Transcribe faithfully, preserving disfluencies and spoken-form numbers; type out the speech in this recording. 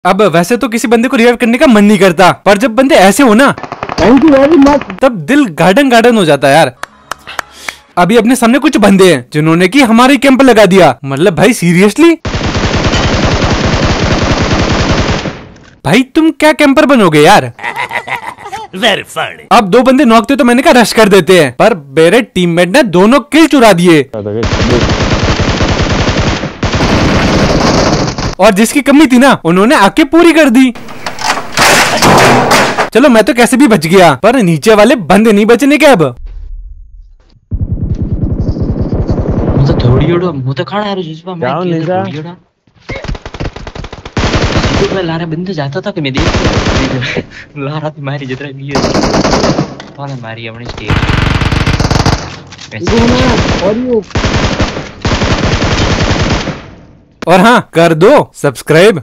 अब वैसे तो किसी बंदे को रिवाइव करने का मन नहीं करता, पर जब बंदे ऐसे हो ना थैंक यू वेरी मच, तब दिल गार्डन गार्डन हो जाता है यार। अभी अपने सामने कुछ बंदे हैं जिन्होंने की हमारे कैंप लगा दिया। मतलब भाई सीरियसली भाई तुम क्या कैंपर बनोगे यार। Very funny. अब दो बंदे नॉक थे तो मैंने कहा रश कर देते हैं, पर मेरे टीममेट ने दोनों किल चुरा दिए और जिसकी कमी थी ना उन्होंने आके पूरी कर दी। चलो मैं तो कैसे भी बच गया, पर नीचे वाले बंदे नहीं बचने के। अब मुझे थोड़ी ओडो मुझे खाना यार जिसपा मैं जाओ निजा मैं लारा बंदे जाता था कि मैं देख लारा थी मारी जितना भी है वाला मारी अपनी स्टेज और हाँ कर दो सब्सक्राइब।